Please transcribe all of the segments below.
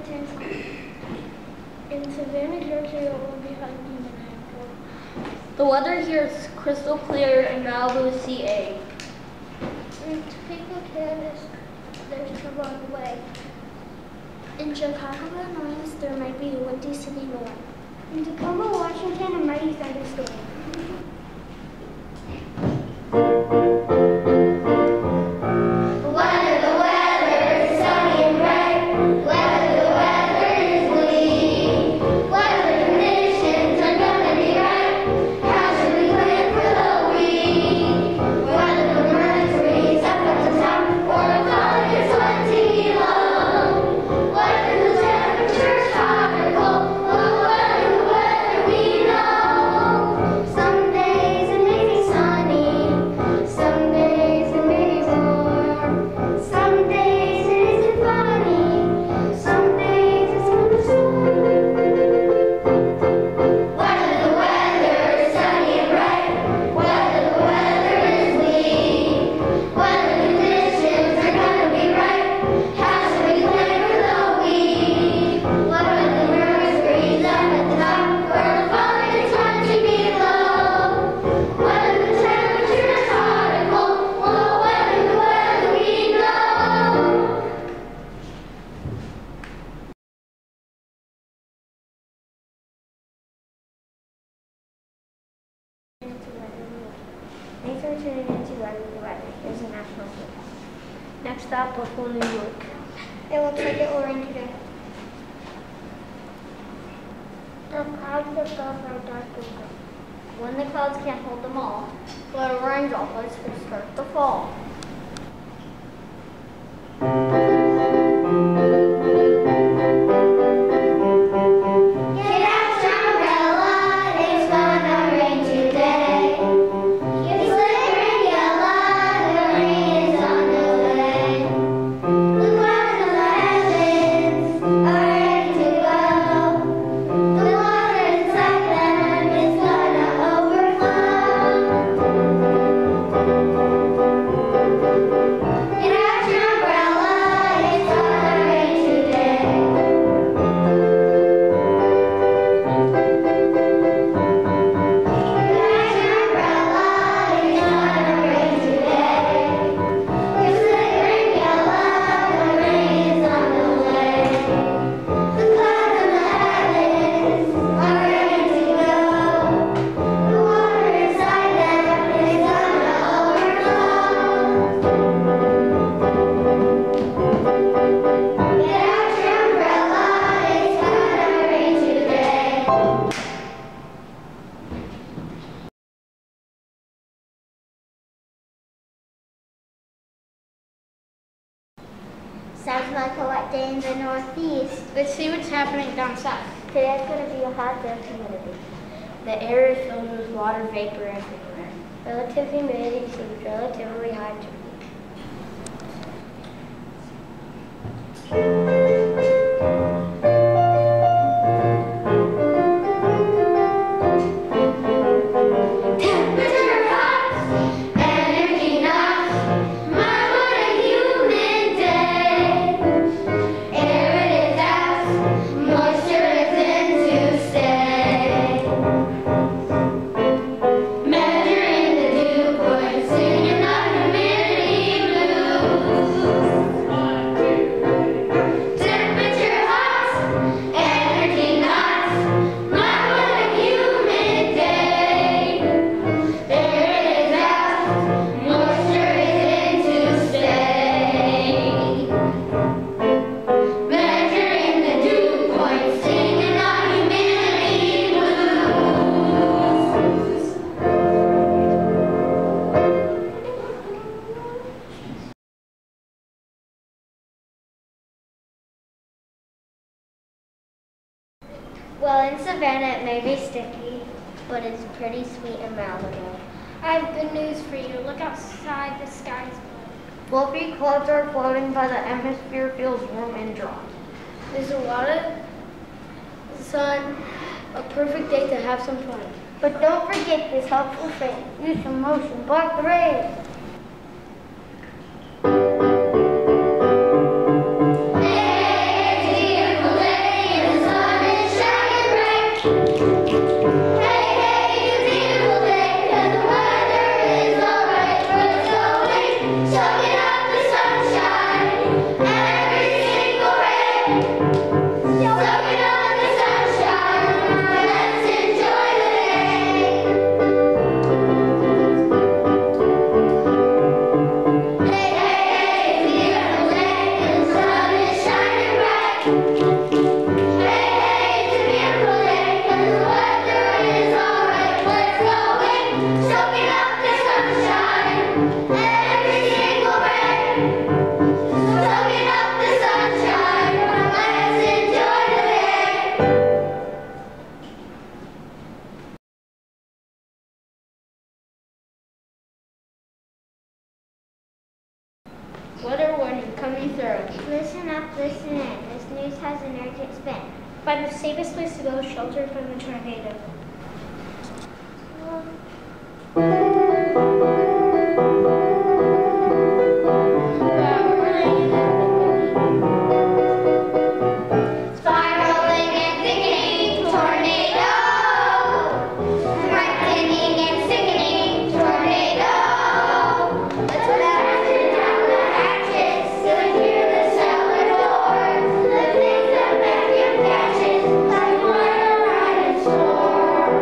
Washington. In Savannah, Georgia, it will be hot and humid. The weather here is crystal clear in Malibu, CA. In Topeka, Kansas, there's trouble on the way. In Chicago, Illinois, there might be a windy city north. In Tacoma, Washington, a mighty thunderstorm. Thanks for tuning in to Weather the Weather. Here's a national forecast. Next stop, Buffalo, New York. It looks like it will rain today. The clouds above are dark and gray. When the clouds can't hold them all, little rain droplets will start to fall. Sounds like a wet day in the Northeast. Let's see what's happening down south. Today's going to be a hot day of humidity. The air is filled with water vapor everywhere. Relative humidity seems relatively high to Well, in Savannah it may be sticky, but it's pretty sweet and Malibu. I have good news for you. Look outside, the sky is blue. Fluffy clouds are floating, but the atmosphere feels warm and dry. There's a lot of sun, a perfect day to have some fun. But don't forget this helpful thing. Use some motion, block the rain. Hey, dear Weather warning coming through. Listen up, listen in. This news has an urgent spin. Find the safest place to go, shelter from the tornado. Spiraling and thickening tornado. Threatening and sickening tornado. Let's fasten down the hatches, secure the cellar doors. The things that vacuum catches, like water right in store.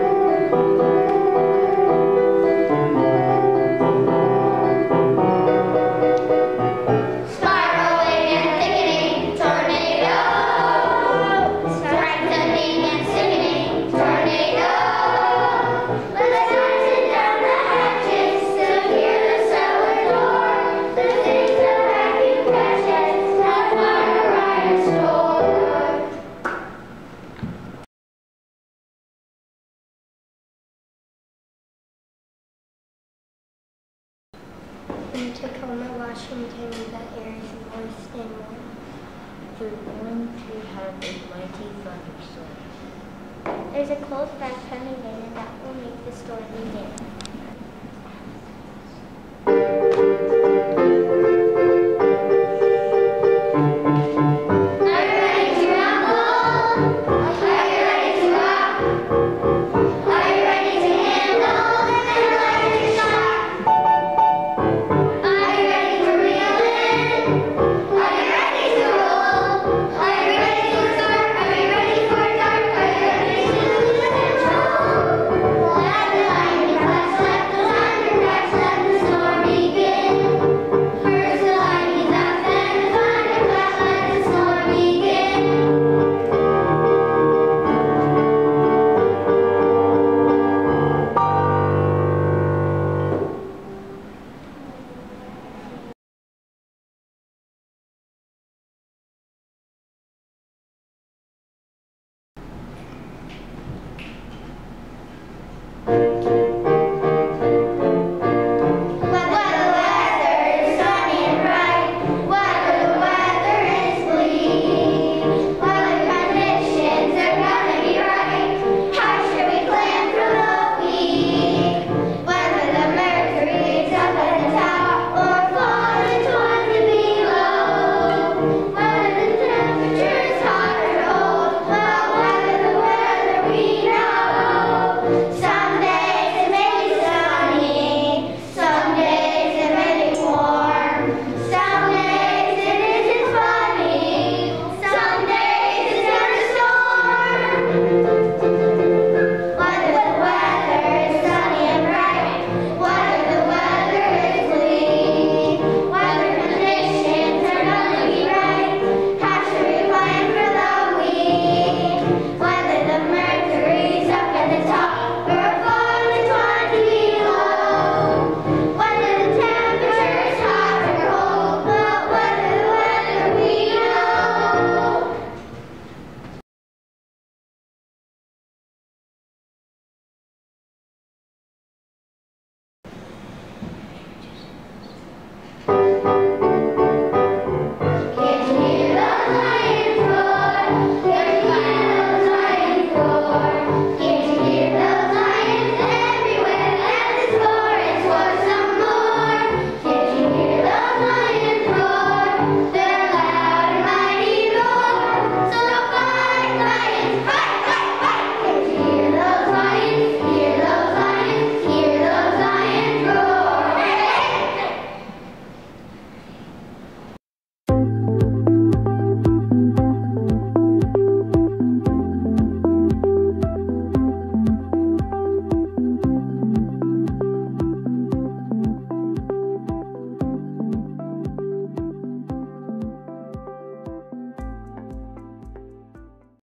Spiraling and thickening tornado. Strengthening and sickening tornado. Let's fasten down the hatches, secure the cellar door. The things that vacuum catches, like water right in store. In Tacoma, Washington, the air is moist and warm. We're going to have a mighty thunderstorm. There's a cold front coming in, and that will make the storm begin. Are you ready to rumble? Are you ready to rock? Are you ready to handle an electric shock? Are you ready to reel in? Are you ready to roll? Are you ready to start? Are you ready for dark? Are you ready to lose control? Let the lightning flash, let the thunder crash, let the storm begin. First the lightning flash, then the thunder crash, let the storm begin.